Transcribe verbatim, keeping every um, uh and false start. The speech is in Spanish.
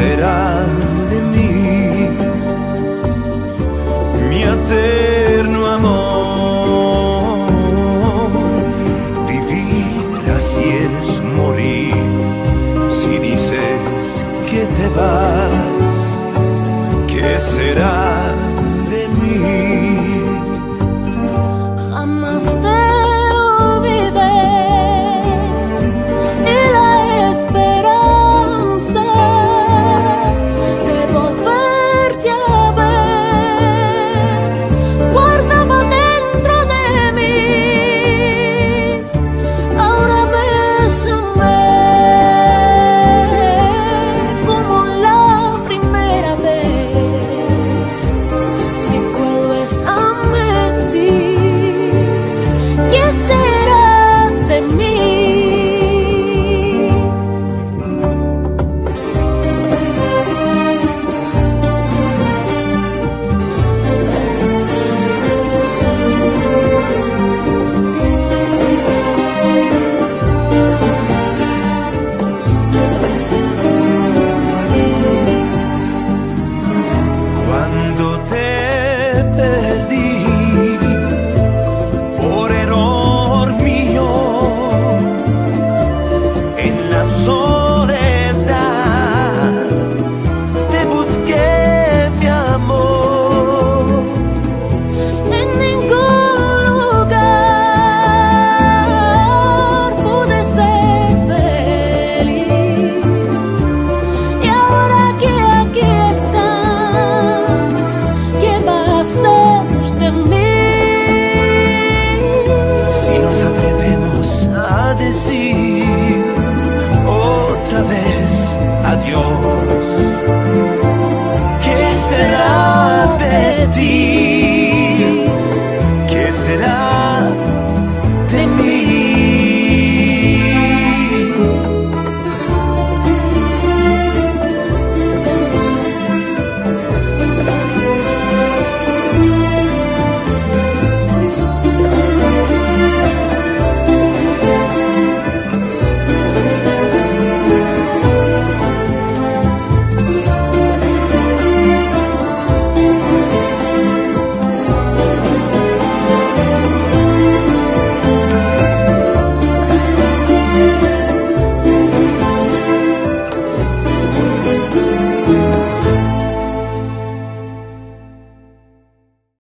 será de mí? Mi eterno amor, vivir así es morir. Si dices que te vas, ¿qué será de mí? Jamás te olvidé y la esperanza de volverte a ver guardaba dentro de mí. Ahora bésame como la primera vez. Si vuelves a mentir, ¿qué será de mí? Cuando te perdí por error mío en la soledad, te busqué, mi amor. En ningún lugar pude ser feliz. Y ahora que aquí estás, ¿qué va a ser de mí? Si nos atrevemos a decir otra vez adiós, ¿qué será de ti?